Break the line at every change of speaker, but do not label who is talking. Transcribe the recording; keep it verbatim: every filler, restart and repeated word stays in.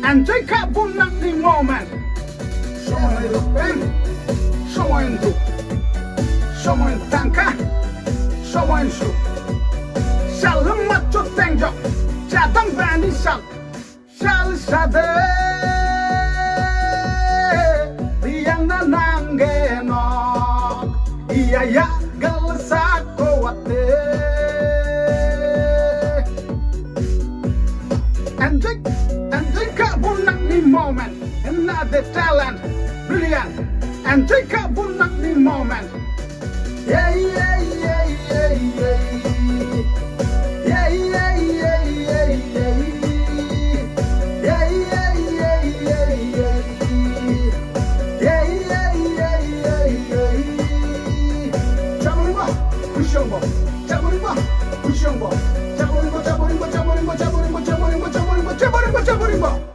Enjoy kabunang ni moment. Someone in the pen, someone in do, someone in tanka, someone in shoe. Salam macho tengjo, jadang bani sal, salsade. Reangna nangok, iya ya galsako wate. Enjoy, enjoy kabunang ni moment. Another talent, brilliant, and take up one the moment. Yeah, yeah, yeah, yeah, yeah. Yeah, yeah, yeah, yeah, yeah. Yeah, yeah, yeah, yeah, yeah. Yeah, yeah, yeah, yeah, yeah. Jaburimba, Kushombo, Jaburimba, Kushombo, Jaburimba, Jaburimba, Jaburimba, Jaburimba, Jaburimba, Jaburimba, Jaburimba, Jaburimba.